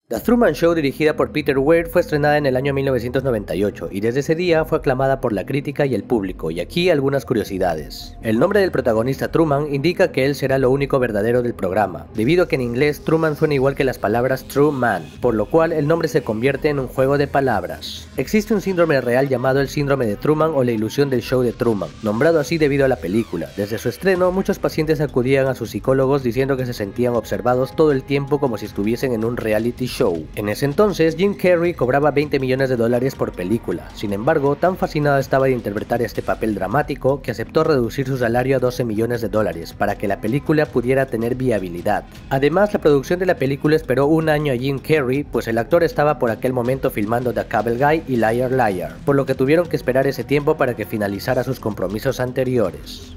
The Truman Show, dirigida por Peter Weir, fue estrenada en el año 1998 y desde ese día fue aclamada por la crítica y el público, y aquí algunas curiosidades. El nombre del protagonista Truman indica que él será lo único verdadero del programa, debido a que en inglés Truman suena igual que las palabras True Man, por lo cual el nombre se convierte en un juego de palabras. Existe un síndrome real llamado el síndrome de Truman o la ilusión del show de Truman, nombrado así debido a la película. Desde su estreno, muchos pacientes acudían a sus psicólogos diciendo que se sentían observados todo el tiempo como si estuviesen en un reality show. En ese entonces, Jim Carrey cobraba $20 millones por película. Sin embargo, tan fascinado estaba de interpretar este papel dramático que aceptó reducir su salario a $12 millones para que la película pudiera tener viabilidad. Además, la producción de la película esperó un año a Jim Carrey, pues el actor estaba por aquel momento filmando The Cable Guy y Liar Liar, por lo que tuvieron que esperar ese tiempo para que finalizara sus compromisos anteriores.